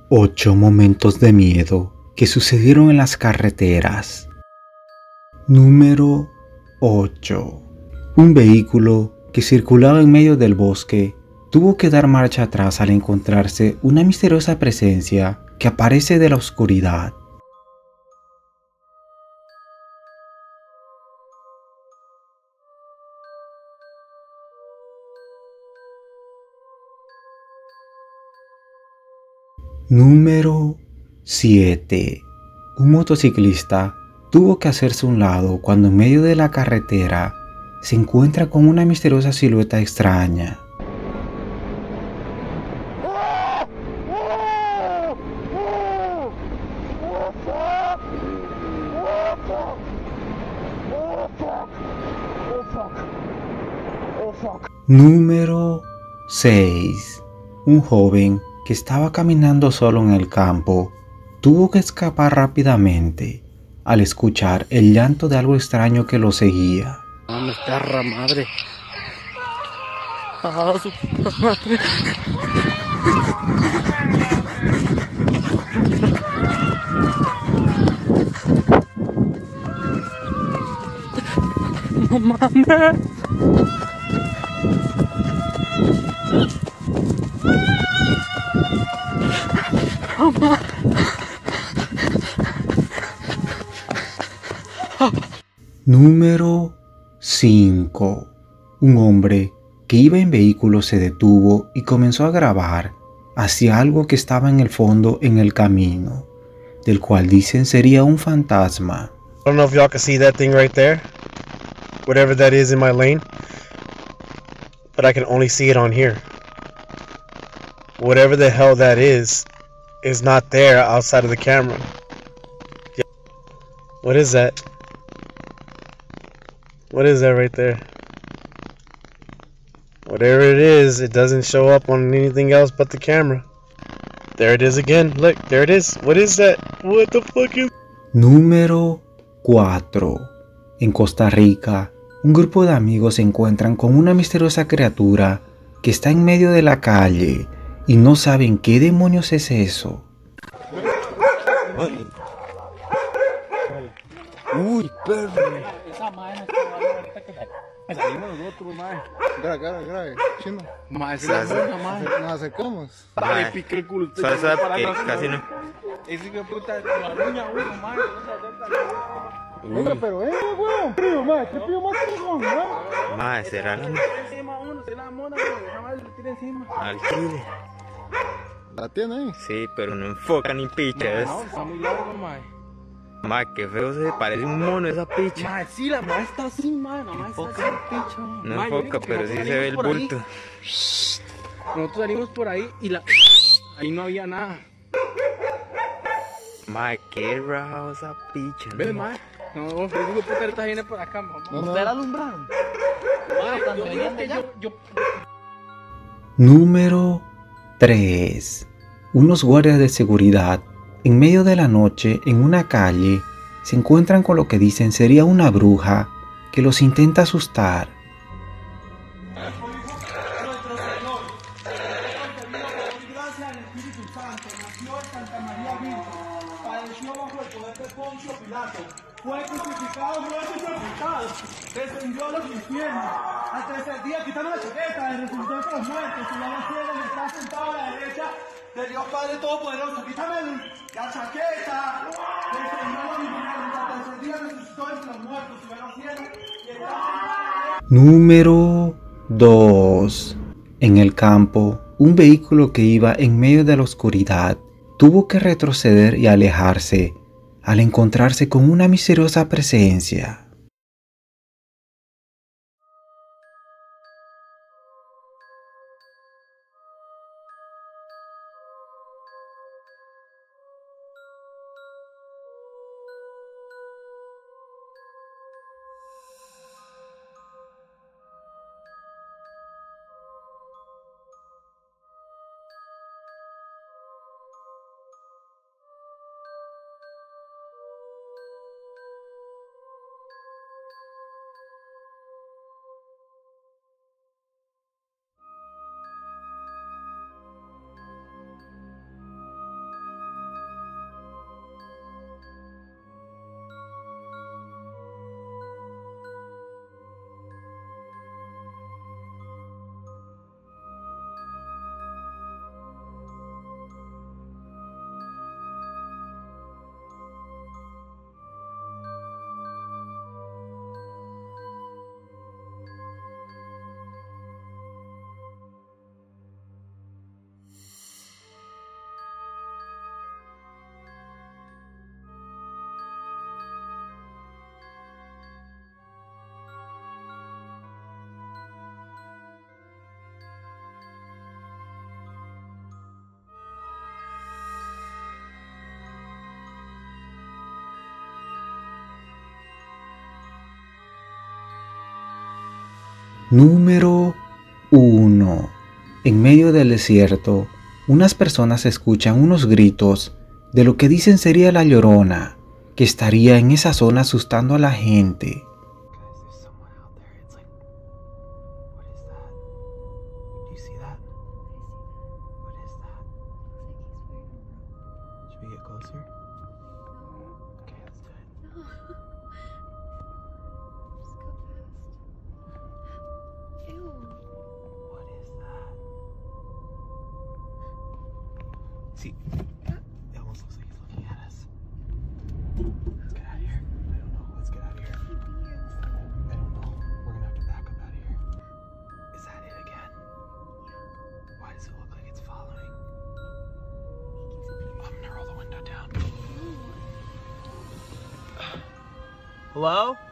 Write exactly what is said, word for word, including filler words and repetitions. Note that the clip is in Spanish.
Ocho momentos de miedo que sucedieron en las carreteras. Número ocho. Un vehículo que circulaba en medio del bosque tuvo que dar marcha atrás al encontrarse una misteriosa presencia que aparece de la oscuridad. Número siete. Un motociclista tuvo que hacerse a un lado cuando en medio de la carretera se encuentra con una misteriosa silueta extraña. Número seis. Un joven que estaba caminando solo en el campo tuvo que escapar rápidamente al escuchar el llanto de algo extraño que lo seguía. ¡Mames, perra madre! ¡Ah, su puta madre! ¡No mames! ¡No mames! Número cinco. Un hombre que iba en vehículo se detuvo y comenzó a grabar hacia algo que estaba en el fondo en el camino, del cual dicen sería un fantasma. I don't know if y'all can see that thing right there, whatever that is in my lane, but I can only see it on here. Whatever the hell that is, is not there outside of the camera. Yeah. What is that? What is that right there? Whatever it is, it doesn't show up on anything else but the camera. There it is again. Look, there it is. What is that? What the fuck is... Número cuatro. En Costa Rica, un grupo de amigos se encuentran con una misteriosa criatura que está en medio de la calle y no saben qué demonios es eso. ¡Uy, perro! Esa madre no ahorita que me salimos nosotros, madre. Grave, grave, grave, chino. Madre, esa es una madre. Nos acercamos. Dale, piqué el culo. Usted Salsa para que atrás, casi no. Ese hijo de puta, la uña uno, madre. Hombre, pero eh, weón. Frío, madre, ¿qué pido más frío, no? Mae, será la Encima uno, se la mona, esa madre le tira encima. al chile. ¿La tiene ahí? Sí, pero no enfoca ni picha. No, está muy largo, madre. Mae, qué feo se parece un mono esa picha. Madre, sí, la madre está así, madre. La madre está así, picha. No Madre, enfoca, miren, pero sí nosotros se ve el salimos por ahí. bulto. Nosotros salimos por ahí y la... Ahí no había nada. Mae, qué raro esa picha. ¿Ves, madre? No, el hijo de puta ahorita viene por acá, mamá. No, no. ¿Ustedes la alumbraron? Madre, cuando venían de allá, yo... Número tres. Unos guardias de seguridad en medio de la noche en una calle se encuentran con lo que dicen sería una bruja que los intenta asustar. Fue crucificado, muerto y sepultado. Descendió a los infiernos. Al tercer día quitaron la chaqueta y resucitó entre los muertos. Y la cielo y está sentado a la derecha de Dios Padre Todopoderoso. Quítame la chaqueta. Descendió a los infiernos. Al tercer día resucitó entre los muertos. Y la cielo y está sentado. Número dos. En el campo, un vehículo que iba en medio de la oscuridad tuvo que retroceder y alejarse al encontrarse con una misteriosa presencia. Número uno. En medio del desierto, unas personas escuchan unos gritos de lo que dicen sería la Llorona, que estaría en esa zona asustando a la gente. See, it almost looks like he's looking at us. Let's get out of here. I don't know. Let's get out of here. I don't know. We're gonna have to back up out of here. Is that it again? Why does it look like it's following? I'm gonna roll the window down. Hello?